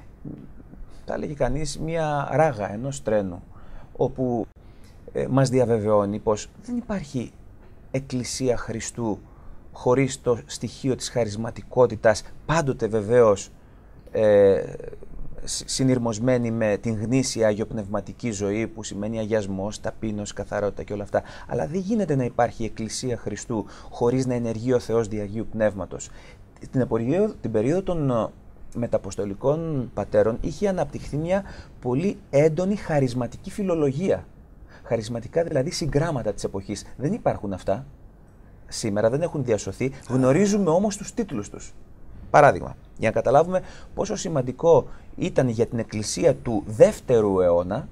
θα έλεγε κανείς, μια ράγα ενός τρένου, όπου ε, μας διαβεβαιώνει πως δεν υπάρχει Εκκλησία Χριστού χωρίς το στοιχείο της χαρισματικότητας, πάντοτε βεβαίως ε, συνειρμοσμένη με την γνήσια αγιοπνευματική ζωή που σημαίνει αγιασμός, ταπείνωση, καθαρότητα και όλα αυτά. Αλλά δεν γίνεται να υπάρχει Εκκλησία Χριστού χωρίς να ενεργεί ο Θεός δι' Αγίου Πνεύματος. Την, την περίοδο των μεταποστολικών πατέρων είχε αναπτυχθεί μια πολύ έντονη χαρισματική φιλολογία. Χαρισματικά δηλαδή συγγράμματα της εποχής. Δεν υπάρχουν αυτά σήμερα, δεν έχουν διασωθεί. Γνωρίζουμε όμως τους τίτλους τους. Παράδειγμα, για να καταλάβουμε πόσο σημαντικό ήταν για την Εκκλησία του δεύτερου αιώνα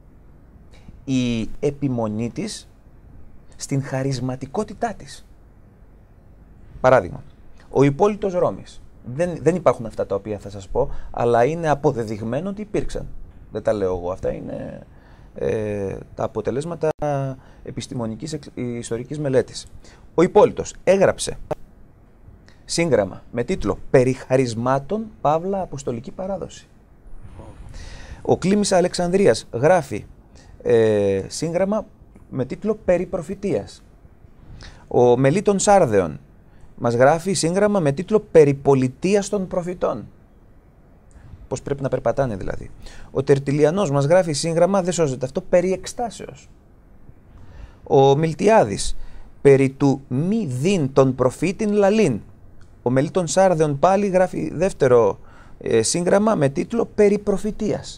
η επιμονή της στην χαρισματικότητά της. Παράδειγμα, ο Υπόλυτος Ρώμης. Δεν, δεν υπάρχουν αυτά τα οποία θα σας πω, αλλά είναι αποδεδειγμένο ότι υπήρξαν. Δεν τα λέω εγώ, αυτά είναι ε, τα αποτελέσματα επιστημονικής ιστορικής μελέτης. Ο Υπόλυτος έγραψε σύγγραμμα με τίτλο «Περί χαρισμάτων, Παύλα Αποστολική Παράδοση». Ο Κλίμης Αλεξανδρίας γράφει ε, σύγγραμμα με τίτλο «Περί προφητείας». Ο Μελίτων Σάρδεων μας γράφει σύγγραμμα με τίτλο «Περί πολιτείας των προφητών». Πώς πρέπει να περπατάνε δηλαδή. Ο Τερτιλιανός μας γράφει σύγγραμμα, δεν σώζεται αυτό, «Περί εκστάσεως». Ο Μιλτιάδης «Περί του μη δίν των προφήτην λαλήν». Ο Μελίτων Σάρδεων πάλι γράφει δεύτερο ε, σύγγραμμα με τίτλο «Περί προφητείας».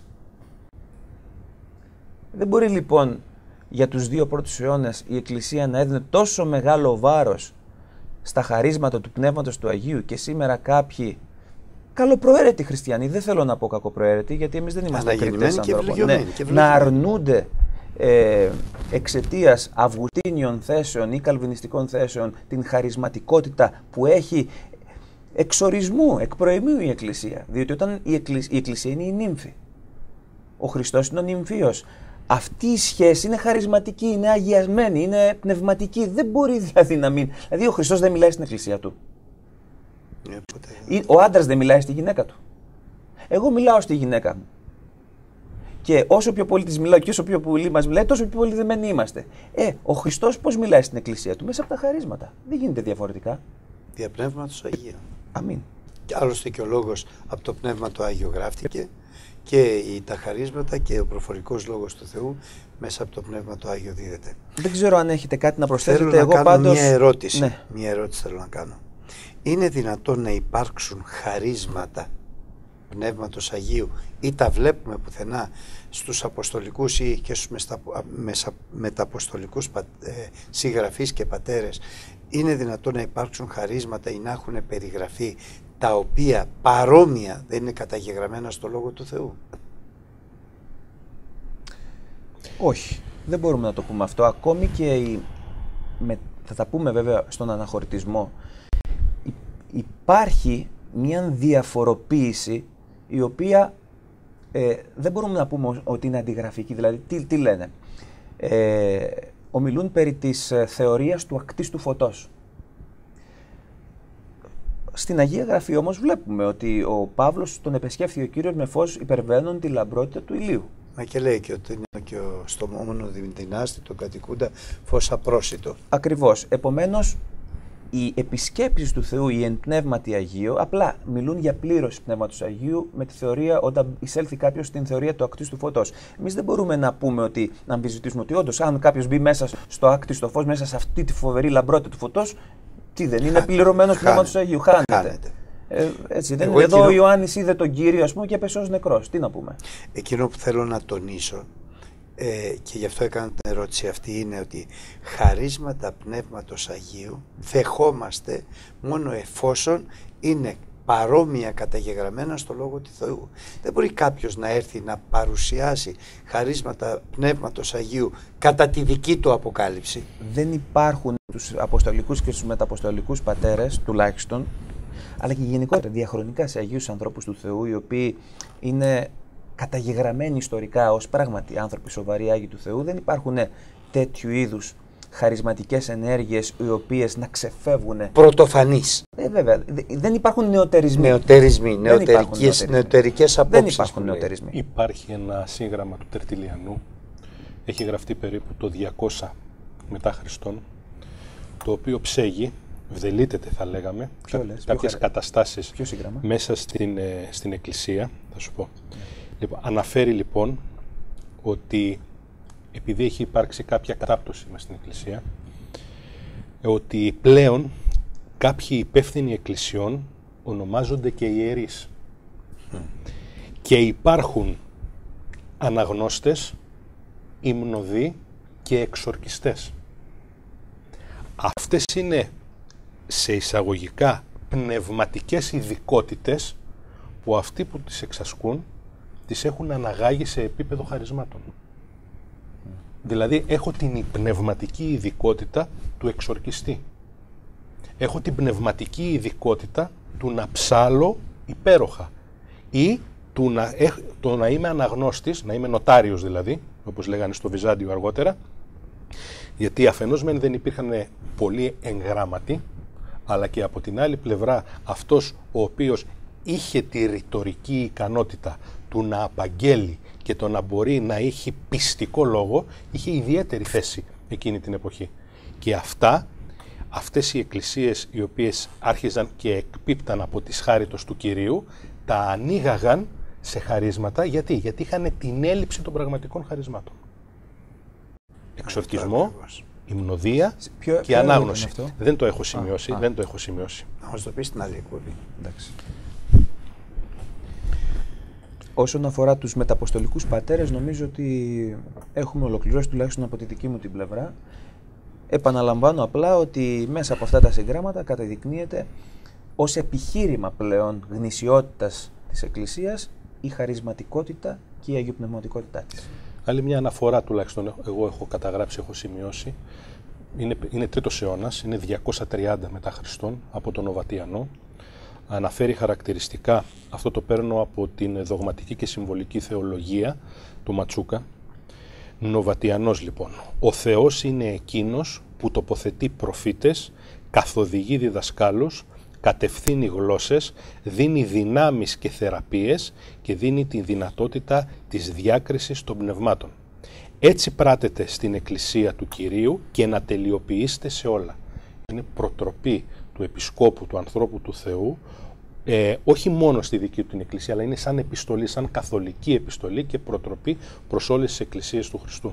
Δεν μπορεί λοιπόν για τους δύο πρώτους αιώνες η Εκκλησία να έδινε τόσο μεγάλο βάρος στα χαρίσματα του Πνεύματος του Αγίου και σήμερα κάποιοι καλοπροαίρετοι χριστιανοί, δεν θέλω να πω κακοπροαίρετοι γιατί εμείς δεν είμαστε κριτές ανθρώπων, ναι, να αρνούνται ε, εξαιτίας αυγουτίνιων θέσεων ή καλβινιστικών θέσεων την χαρισματικότητα που έχει εξορισμού, εκ προημίου η Εκκλησία. Διότι όταν η Εκκλησία, η Εκκλησία είναι η νύμφη, ο Χριστός είναι ο νυμφίος. Αυτή η σχέση είναι χαρισματική, είναι αγιασμένη, είναι πνευματική. Δεν μπορεί δηλαδή να μην. Δηλαδή ο Χριστός δεν μιλάει στην Εκκλησία του. Ο άντρας δεν μιλάει στη γυναίκα του. Εγώ μιλάω στη γυναίκα μου. Και όσο πιο πολύ της μιλάω και όσο πιο πολύ μας μιλάει, τόσο πιο πολύ δεμένοι είμαστε. Ε, ο Χριστός πώς μιλάει στην Εκκλησία του? Μέσα από τα χαρίσματα. Δεν γίνεται διαφορετικά. Δια Πνεύματος Αγίου. Αμήν. Και άλλωστε και ο λόγος από το Πνεύμα του Άγιο γράφτηκε. Και τα χαρίσματα και ο προφορικός λόγος του Θεού μέσα από το Πνεύμα του Άγιο δίδεται. Δεν ξέρω αν έχετε κάτι να προσθέσετε. Θέλω Εγώ να κάνω πάντως... μια ερώτηση. Ναι. Μια ερώτηση θέλω να κάνω. Είναι δυνατόν να υπάρξουν χαρίσματα Πνεύματος Αγίου ή τα βλέπουμε πουθενά στους αποστολικούς ή και στους μεταποστολικούς ε, συγγραφείς και πατέρες? Είναι δυνατόν να υπάρξουν χαρίσματα ή να έχουν περιγραφεί τα οποία παρόμοια δεν είναι καταγεγραμμένα στο Λόγο του Θεού? Όχι, δεν μπορούμε να το πούμε αυτό. Ακόμη και η, με, θα τα πούμε βέβαια στον αναχωρητισμό, υ, υπάρχει μια διαφοροποίηση η οποία ε, δεν μπορούμε να πούμε ότι είναι αντιγραφική. Δηλαδή, τι, τι λένε. Ε, ομιλούν περί της ε, θεωρίας του ακτίστου φωτός. Στην Αγία Γραφή όμως βλέπουμε ότι ο Παύλος τον επεσκέφθη ο Κύριος με φως υπερβαίνον τη λαμπρότητα του ηλίου. Μα και λέει και ότι είναι και ο στομόμενο δυνάστη τον κατοικούντα φως απρόσιτο. Ακριβώς. Επομένως, οι επισκέψεις του Θεού, οι εν πνεύματι Αγίου, απλά μιλούν για πλήρωση πνεύματος Αγίου με τη θεωρία, όταν εισέλθει κάποιος στην θεωρία του ακτίστου φωτός. Εμείς δεν μπορούμε να πούμε ότι, να αμφισβητήσουμε ότι όντως, αν κάποιος μπει μέσα στο ακτίστο φως, μέσα σε αυτή τη φοβερή λαμπρότητα του φωτός, τι δεν είναι πληρωμένος πνεύματος Αγίου, χάνεται. χάνεται. Ε, έτσι, δεν είναι. Εδώ ο Ιωάννης είδε τον Κύριο, ας πούμε, και έπεσε ως νεκρός. Τι να πούμε. Εκείνο που θέλω να τονίσω, ε, και γι' αυτό έκανα την ερώτηση αυτή, είναι ότι χαρίσματα Πνεύματος Αγίου δεχόμαστε μόνο εφόσον είναι παρόμοια καταγεγραμμένα στο Λόγο του Θεού. Δεν μπορεί κάποιος να έρθει να παρουσιάσει χαρίσματα Πνεύματος Αγίου κατά τη δική του αποκάλυψη. Δεν υπάρχουν τους αποστολικούς και τους μεταποστολικούς πατέρες, τουλάχιστον, αλλά και γενικότερα διαχρονικά σε Αγίους ανθρώπους του Θεού, οι οποίοι είναι καταγεγραμμένοι ιστορικά ως πράγματι άνθρωποι σοβαροί Άγιοι του Θεού. Δεν υπάρχουν τέτοιου είδους χαρισματικές ενέργειες οι οποίες να ξεφεύγουν. Πρωτοφανείς. Ε, βέβαια. Δεν υπάρχουν νεωτερισμοί. Νεωτερισμοί, νεωτερικές, νεωτερικές απόψεις. Δεν υπάρχουν νεωτερισμοί. Υπάρχει ένα σύγγραμμα του Τερτιλιανού, έχει γραφτεί περίπου το διακόσια μετά Χριστόν, το οποίο ψέγει, βδελίτεται θα λέγαμε, Ποιο λες, κάποιες ποιο καταστάσεις ποιο σύγγραμμα? μέσα στην, ε, στην Εκκλησία, θα σου πω. Λοιπόν, αναφέρει λοιπόν ότι επειδή έχει υπάρξει κάποια κατάπτωση μες στην Εκκλησία, ότι πλέον κάποιοι υπεύθυνοι εκκλησιών ονομάζονται και ιερείς. Mm. Και υπάρχουν αναγνώστες, υμνοδοί και εξορκιστές. Αυτές είναι σε εισαγωγικά πνευματικές ειδικότητες που αυτοί που τις εξασκούν τις έχουν αναγάγει σε επίπεδο χαρισμάτων. Mm. Δηλαδή έχω την πνευματική ειδικότητα του εξορκιστή. Έχω την πνευματική ειδικότητα του να ψάλω υπέροχα ή του να, έχ, το να είμαι αναγνώστης, να είμαι νοτάριος δηλαδή, όπως λέγανε στο Βυζάντιο αργότερα, γιατί αφενός μεν δεν υπήρχαν πολλοί εγγράμματοι, αλλά και από την άλλη πλευρά αυτός ο οποίος είχε τη ρητορική ικανότητα του να απαγγέλει και το να μπορεί να έχει πιστικό λόγο, είχε ιδιαίτερη θέση εκείνη την εποχή. Και αυτά, αυτές οι εκκλησίες οι οποίες άρχιζαν και εκπίπταν από τις χάριτος του Κυρίου, τα ανοίγαγαν σε χαρίσματα. Γιατί? Γιατί είχαν την έλλειψη των πραγματικών χαρισμάτων. Εξορκισμό, υμνοδία ποιο, και ποιο ανάγνωση. Δεν το έχω σημειώσει. Α, δεν το έχω σημειώσει. Να μας το πεις στην άλλη εκπομπή. Εντάξει. Όσον αφορά τους μεταποστολικούς πατέρες, νομίζω ότι έχουμε ολοκληρώσει, τουλάχιστον από τη δική μου την πλευρά. Επαναλαμβάνω απλά ότι μέσα από αυτά τα συγγράμματα καταδεικνύεται ως επιχείρημα πλέον γνησιότητας της Εκκλησίας η χαρισματικότητα και η αγιοπνευματικότητά της. Άλλη μια αναφορά τουλάχιστον εγώ έχω καταγράψει, έχω σημειώσει. Είναι, είναι τρίτος αιώνας, είναι διακόσια τριάντα μετά Χριστόν από τον Νοβατιανό. Αναφέρει χαρακτηριστικά, αυτό το παίρνω από την δογματική και συμβολική θεολογία του Ματσούκα. Νοβατιανός λοιπόν. Ο Θεός είναι εκείνος που τοποθετεί προφήτες, καθοδηγεί διδασκάλους, κατευθύνει γλώσσες, δίνει δυνάμεις και θεραπείες και δίνει τη δυνατότητα της διάκρισης των πνευμάτων. Έτσι πράτετε στην Εκκλησία του Κυρίου και να τελειοποιήσετε σε όλα. Είναι προτροπή του Επισκόπου, του ανθρώπου του Θεού, ε, όχι μόνο στη δική του την Εκκλησία, αλλά είναι σαν επιστολή, σαν καθολική επιστολή και προτροπή προς όλες τις Εκκλησίες του Χριστού.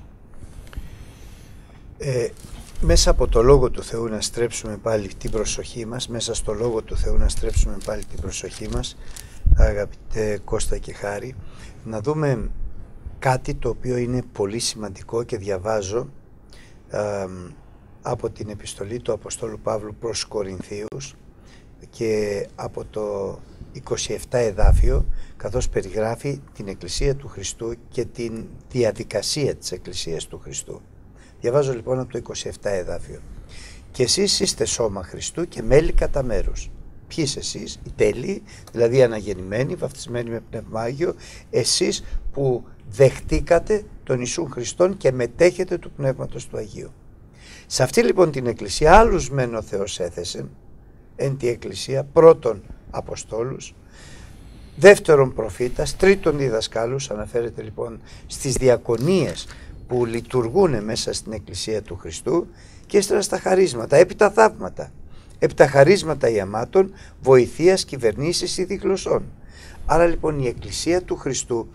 Ε, μέσα από το Λόγο του Θεού να στρέψουμε πάλι την προσοχή μας, μέσα στο Λόγο του Θεού να στρέψουμε πάλι την προσοχή μας, αγαπητέ Κώστα και Χάρη, να δούμε κάτι το οποίο είναι πολύ σημαντικό και διαβάζω ε, από την επιστολή του Αποστόλου Παύλου προς Κορινθίους και από το είκοσι επτά εδάφιο, καθώς περιγράφει την Εκκλησία του Χριστού και την διαδικασία της Εκκλησίας του Χριστού. Διαβάζω λοιπόν από το είκοσι επτά εδάφιο. «Και εσείς είστε σώμα Χριστού και μέλη κατά μέρους». Ποιοι είστε εσείς? Οι τέλειοι, δηλαδή αναγεννημένοι, βαφτισμένοι με Πνεύμα Άγιο, εσείς που δεχτήκατε τον Ιησούν Χριστόν και μετέχετε του Πνεύματος του Αγίου. Σε αυτή λοιπόν την Εκκλησία άλλους μεν ο Θεός έθεσε, εν τη Εκκλησία, πρώτον Αποστόλους, δεύτερον προφήτας, τρίτον διδασκάλους, αναφέρεται λοιπόν στις διακονίες που λειτουργούν μέσα στην Εκκλησία του Χριστού, και ύστερα στα χαρίσματα, έπειτα θαύματα, έπειτα χαρίσματα ιαμάτων, βοηθείας, κυβερνήσεις ή διγλωσσών. Άρα λοιπόν η Εκκλησία του Χριστού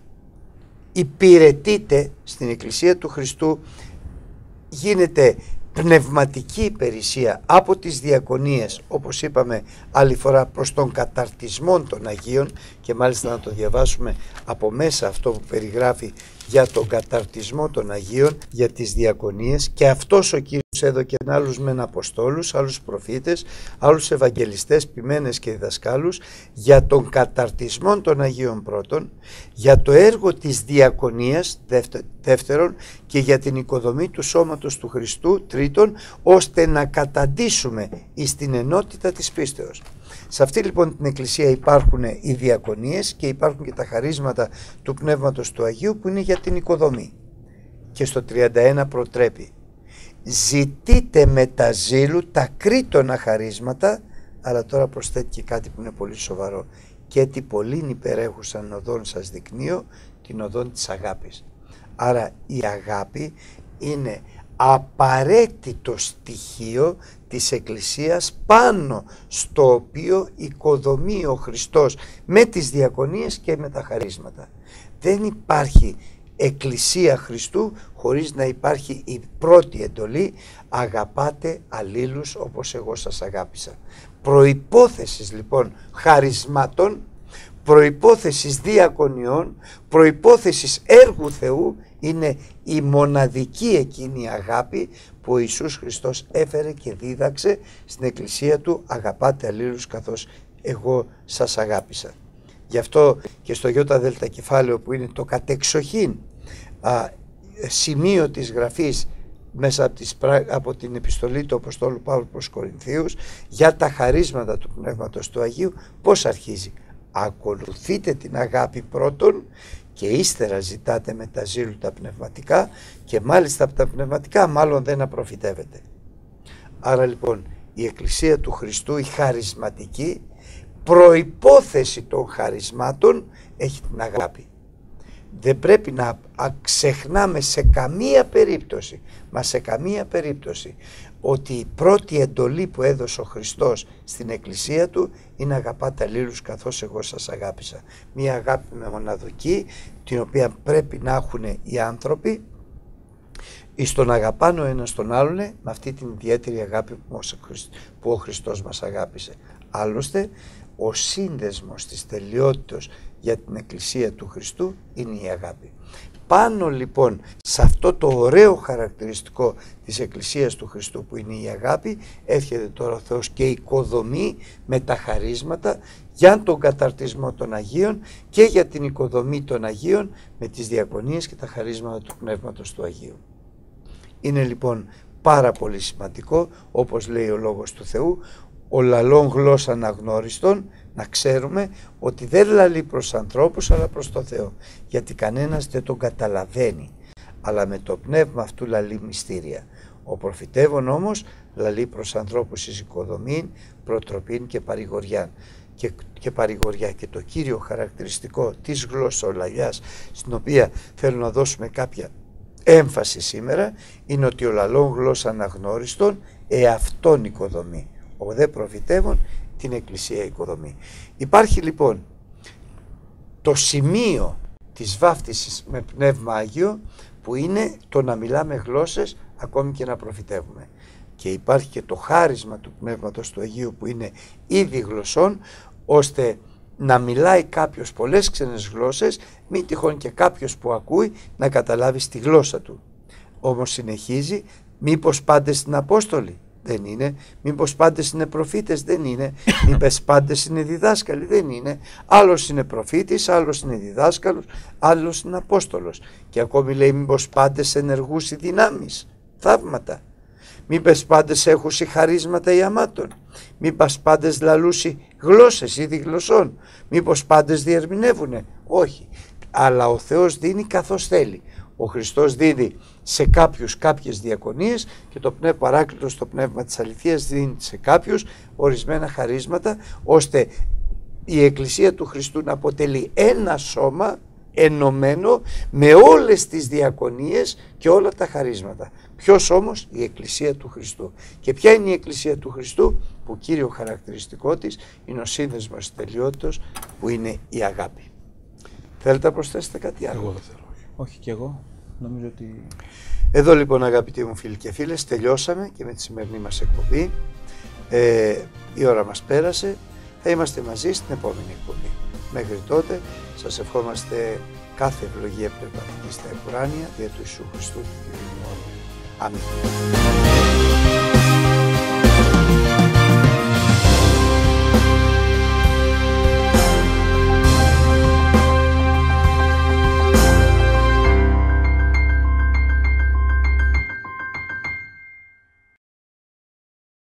υπηρετείται, στην Εκκλησία του Χριστού γίνεται πνευματική υπηρεσία από τις διακονίες, όπως είπαμε άλλη φορά, προς τον καταρτισμό των Αγίων, και μάλιστα να το διαβάσουμε από μέσα αυτό που περιγράφει για τον καταρτισμό των Αγίων, για τις διακονίες. Και αυτός ο Κύριος έδωκε άλλους μεν αποστόλους, άλλους προφήτες, άλλους ευαγγελιστές, ποιμένες και διδασκάλους, για τον καταρτισμό των Αγίων πρώτον, για το έργο της διακονίας δεύτερον, και για την οικοδομή του σώματος του Χριστού τρίτον, ώστε να καταντήσουμε εις την ενότητα της πίστεως. Σε αυτή λοιπόν την Εκκλησία υπάρχουν οι διακονίες και υπάρχουν και τα χαρίσματα του Πνεύματος του Αγίου που είναι για την οικοδομή. Και στο τριάντα ένα προτρέπει: ζητείτε με τα ζήλου τα κρίτωνα χαρίσματα, αλλά τώρα προσθέτει και κάτι που είναι πολύ σοβαρό: και τι πολλήν υπερέχουσαν οδόν σας δεικνύω, την οδόν της αγάπης. Άρα η αγάπη είναι απαραίτητο στοιχείο της Εκκλησίας, πάνω στο οποίο οικοδομεί ο Χριστός με τις διακονίες και με τα χαρίσματα. Δεν υπάρχει Εκκλησία Χριστού χωρίς να υπάρχει η πρώτη εντολή: αγαπάτε αλλήλους όπως εγώ σας αγάπησα. Προϋπόθεσης λοιπόν χαρισμάτων προϋπόθεσης διακονιών, προϋπόθεσης έργου Θεού, είναι η μοναδική εκείνη αγάπη που ο Ιησούς Χριστός έφερε και δίδαξε στην Εκκλησία Του, αγαπάτε αλλήλους καθώς εγώ σας αγάπησα. Γι' αυτό και στο ΙΔ κεφάλαιο, που είναι το κατεξοχήν α, σημείο της γραφής μέσα από, τις, από την επιστολή του Αποστόλου Παύλου προς Κορινθίους για τα χαρίσματα του Πνεύματος του Αγίου, πώς αρχίζει? Ακολουθείτε την αγάπη πρώτον και ύστερα ζητάτε με τα ζήλου τα πνευματικά, και μάλιστα από τα πνευματικά μάλλον δεν απροφητεύετε. Άρα λοιπόν η Εκκλησία του Χριστού, η χαρισματική, προϋπόθεση των χαρισμάτων έχει την αγάπη. Δεν πρέπει να ξεχνάμε σε καμία περίπτωση, μα σε καμία περίπτωση, ότι η πρώτη εντολή που έδωσε ο Χριστός στην Εκκλησία Του είναι αγαπάτε αλλήλους καθώς εγώ σας αγάπησα. Μία αγάπη με μοναδική, την οποία πρέπει να έχουν οι άνθρωποι εις τον αγαπάνε ο ένας τον άλλον με αυτή την ιδιαίτερη αγάπη που ο Χριστός μας αγάπησε. Άλλωστε, ο σύνδεσμος της τελειότητας για την Εκκλησία του Χριστού είναι η αγάπη. Πάνω λοιπόν σε αυτό το ωραίο χαρακτηριστικό της Εκκλησίας του Χριστού που είναι η αγάπη, έρχεται τώρα ο Θεός και οικοδομεί με τα χαρίσματα για τον καταρτισμό των Αγίων και για την οικοδομή των Αγίων με τις διακονίες και τα χαρίσματα του Πνεύματος του Αγίου. Είναι λοιπόν πάρα πολύ σημαντικό, όπως λέει ο Λόγος του Θεού, ο λαλών γλώσσα αναγνώριστον, να ξέρουμε ότι δεν λαλεί προς ανθρώπους αλλά προς το Θεό, γιατί κανένας δεν τον καταλαβαίνει, αλλά με το πνεύμα αυτού λαλεί μυστήρια. Ο προφητεύων όμως λαλεί προς ανθρώπους εις οικοδομήν, προτροπήν και παρηγοριάν. Και, και παρηγοριά. Και το κύριο χαρακτηριστικό της γλωσσολαλιάς, στην οποία θέλω να δώσουμε κάποια έμφαση σήμερα, είναι ότι ο λαλών γλώσσα αναγνώριστον εαυτόν οικοδομεί. Ο δε προφητεύων την Εκκλησία οικοδομή. Υπάρχει λοιπόν το σημείο της βάφτισης με Πνεύμα Άγιο, που είναι το να μιλάμε γλώσσες ακόμη και να προφητεύουμε. Και υπάρχει και το χάρισμα του Πνεύματος του Αγίου, που είναι ήδη γλωσσών, ώστε να μιλάει κάποιος πολλές ξένες γλώσσες, μη τυχόν και κάποιος που ακούει να καταλάβει στη γλώσσα του. Όμως συνεχίζει, μήπως πάντες είναι Απόστολοι? Δεν είναι. Μήπως πάντες είναι προφήτες? Δεν είναι. Μήπως πάντες είναι διδάσκαλοι? Δεν είναι. Άλλος είναι προφήτης, άλλος είναι διδάσκαλος, άλλος είναι Απόστολος. Και ακόμη λέει, μήπως πάντες ενεργούς οι δυνάμεις, θαύματα? Μήπως πάντες έχουσι χαρίσματα οι αμάτων? Μήπως πάντες λαλούσι γλώσσες ή διγλωσσών? Μήπως πάντες διερμηνεύουνε? Όχι. Αλλά ο Θεός δίνει καθώς θέλει. Ο Χριστός δίδει σε κάποιους κάποιες διακονίες και το πνεύμα Παράκλητος, το πνεύμα της αληθείας, δίνει σε κάποιους ορισμένα χαρίσματα, ώστε η Εκκλησία του Χριστού να αποτελεί ένα σώμα ενωμένο με όλες τις διακονίες και όλα τα χαρίσματα. Ποιος όμως? Η Εκκλησία του Χριστού. Και ποια είναι η Εκκλησία του Χριστού? Που κύριο χαρακτηριστικό της είναι ο σύνδεσμος της τελειότητας, που είναι η αγάπη. Θέλετε να προσθέσετε κάτι άλλο? Εγώ δεν θέλω. Όχι κι εγώ. Νομίζω ότι... Εδώ λοιπόν, αγαπητοί μου φίλοι και φίλες, τελειώσαμε και με τη σημερινή μας εκπομπή. Ε, η ώρα μας πέρασε. Θα είμαστε μαζί στην επόμενη εκπομπή. Μέχρι τότε σας ευχόμαστε κάθε ευλογία πνευματική στα επουράνια, δια του Ιησού Χριστού του Κυρίου. Αμήν.